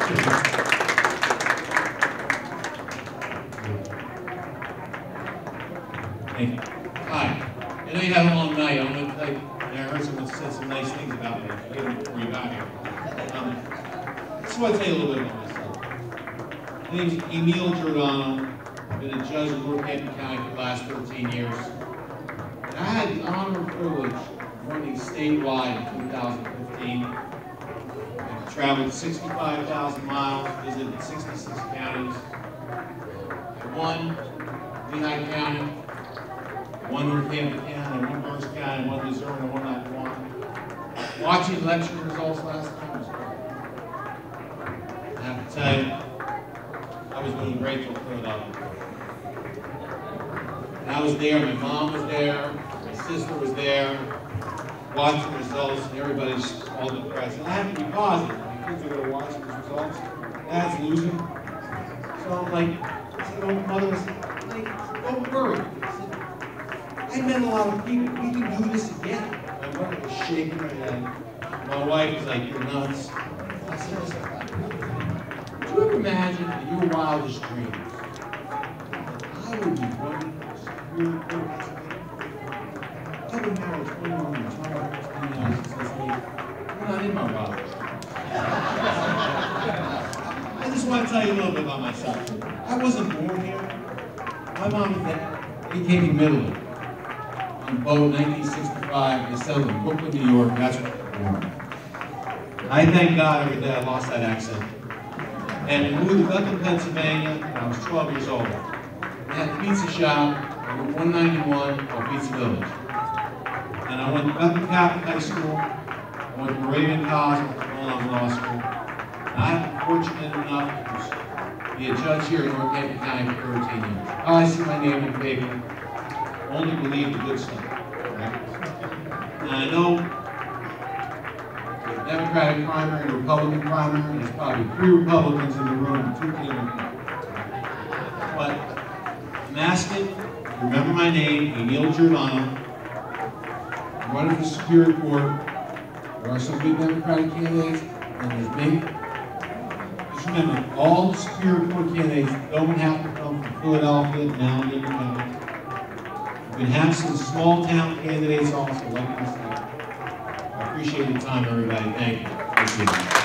Thank you. Hi. I know you had a long night. I'm going to tell you, I heard someone said some nice things about me before you got here. I just want to tell you a little bit about myself. My name is Emil Giordano. I've been a judge in Northampton County for the last 13 years. And I had the honor and privilege of running statewide in 2015. I traveled 65,000 miles, visited 66 counties. I won Lehigh County, one Northampton County, one Burns County, one Missouri, and one Lackawanna. Watching election results last time was great. I have to tell you, I was really grateful for Philadelphia. And I was there, my mom was there, my sister was there, watching the results, and everybody's all depressed. And I have to be positive. My kids are going to watch these results. Dad's losing. So I'm like, I said, oh, mother, don't worry. I met a lot of people. We can do this again. My mother was shaking her head. My wife was like, you're nuts. I said, listen, do you ever imagine in your wildest dreams, I would be running for Superior Court? I've been married 21 years. My wife was 10 years and says, hey, you're not in my wildest dreams. I just want to tell you a little bit about myself. I wasn't born here. My mom and dad, they came from Italy. On a boat in 1965, they settled in Brooklyn, New York. That's where they were born. I thank God every day I lost that accent. And we moved to Bethlehem, Pennsylvania when I was 12 years old. We had a pizza shop on Route 191 called Pizza Village. And I went to Bethlehem Catholic High School. I went to Moravian College, went to Mulholland Law School. And I have been fortunate enough to be a judge here in Northampton County for 13 years. I see my name in the paper. Only believe the good stuff. Right? And I know the Democratic primary and the Republican primary, there's probably 3 Republicans in the room and 2 Democrats. But I'm asking, remember my name, Emil Giordano. I'm running for Superior Court. There are some big Democratic candidates, and there's me. Just remember, all Superior Court candidates don't have to come from Philadelphia, now in County. We can have some small town candidates also, like myself. I appreciate your time, everybody. Thank you.